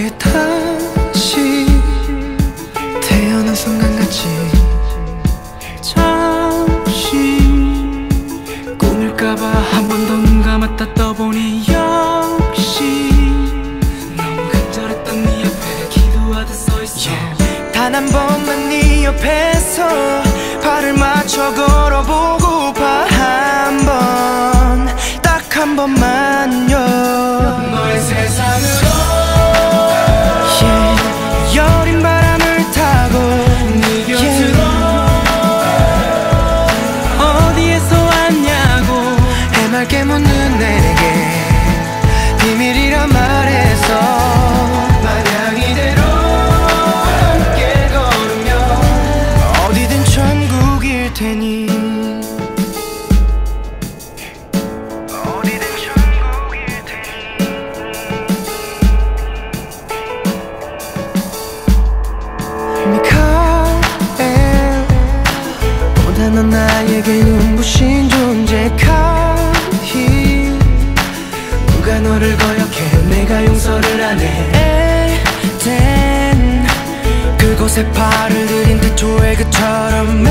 내게 다시 태어난 순간같이 잠시 꿈일까봐 한 번 더 눈 감았다 떠보니 역시 너무 간절했던 네 옆에 기도하듯 서있어. 단 한 번만 네 옆에서 발을 맞춰 걸어보고파. 한 번, 딱 한 번만요. 너의 세상으로 여린 바람을 타고 네 곁으로 어디에서 왔냐고 해맑게 묻는 내게 비밀이란 말해서 마냥 이대로 함께 걸으면 어디든 천국일 테니. 넌 나에게 눈부신 존재 카히 누가 너를 거역해 내가 용서를 안 해. 에덴 그곳에 발을 들인 태초의 그처럼